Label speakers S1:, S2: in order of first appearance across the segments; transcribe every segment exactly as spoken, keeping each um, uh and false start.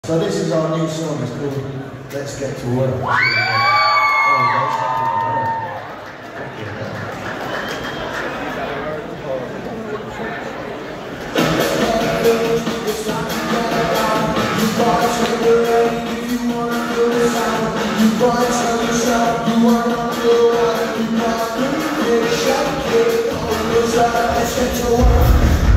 S1: So this is our new song, it's called Let's Get to Work. Let's get to work.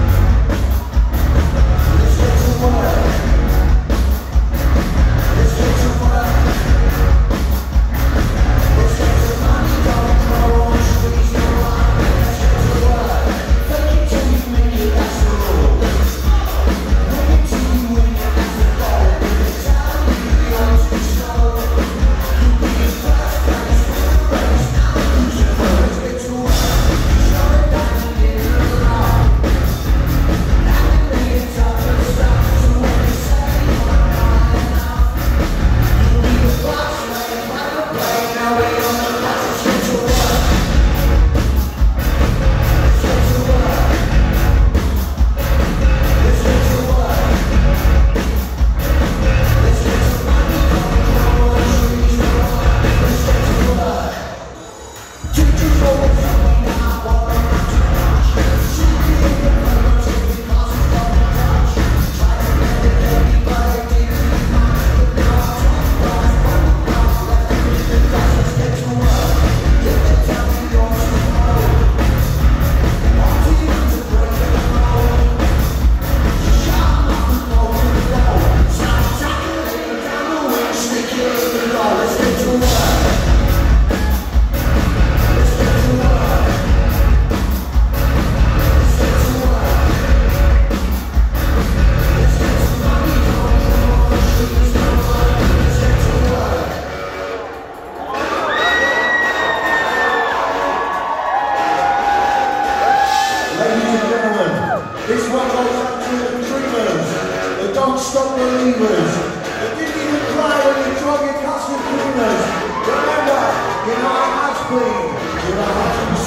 S1: This one goes out to the dreamers, the don't stop believers, that didn't even cry when you drug your cuss with cleaners. Remember, you know how much bleed, you know how to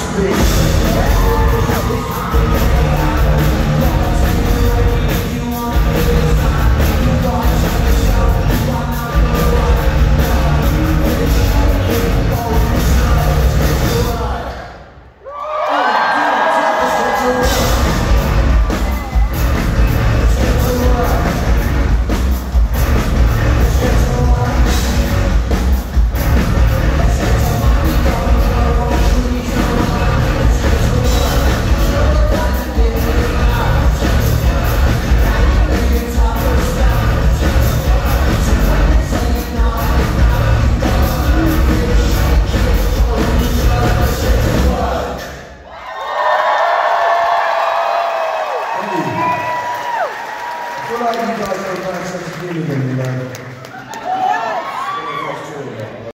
S1: I feel like you guys are a nice sense of unity, you know.